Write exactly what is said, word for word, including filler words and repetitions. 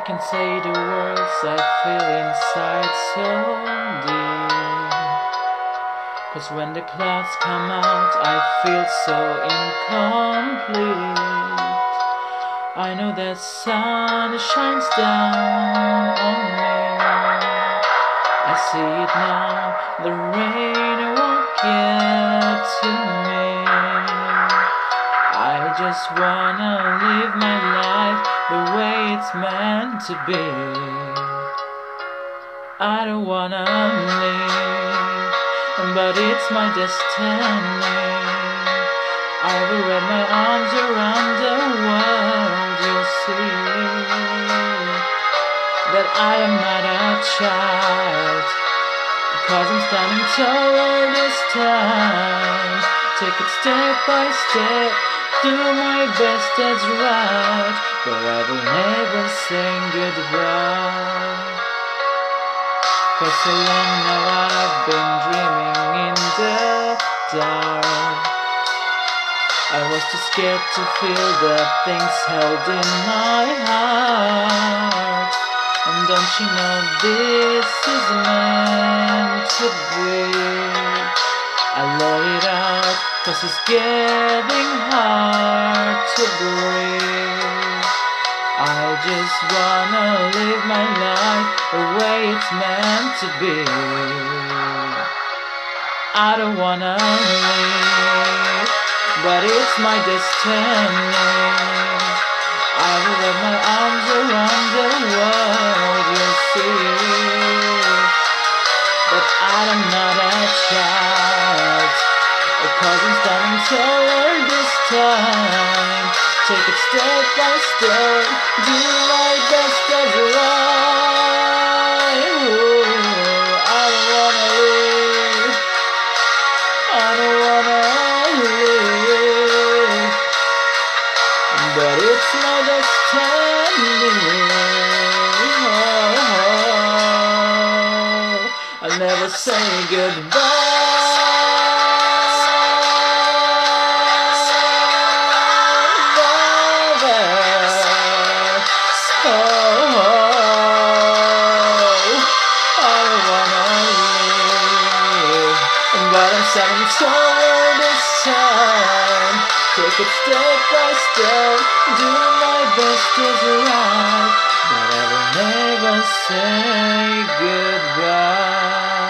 can say the words I feel inside so deep. 'Cause when the clouds come out, I feel so incomplete. I know that sun shines down on me. I see it now, the rain won't get to me. I just wanna live my life the way it's meant to be. I don't wanna leave, but it's my destiny. I will wrap my arms around the world. You'll see that I am not a child, 'cause I'm standing taller this time. Take it step by step, do my best, that's right, but I will never say goodbye. For so long now I've been dreaming in the dark. I was too scared to feel the things held in my heart. And don't you know this is meant to be? I let it out, 'cause it's getting hard to breathe. I just wanna live my life the way it's meant to be. I don't wanna leave, but it's my destiny. I will wrap my arms around the world. You'll see that I am not a child, 'cause I'm standing taller this time. Take it step by step, do my best, that's right. Ooh, I don't wanna live, I don't wanna live, but it's my destiny. Oh, I'll never say goodbye. But I'm standing taller this time. Take it step by step, do my best, is right, but I will never say goodbye.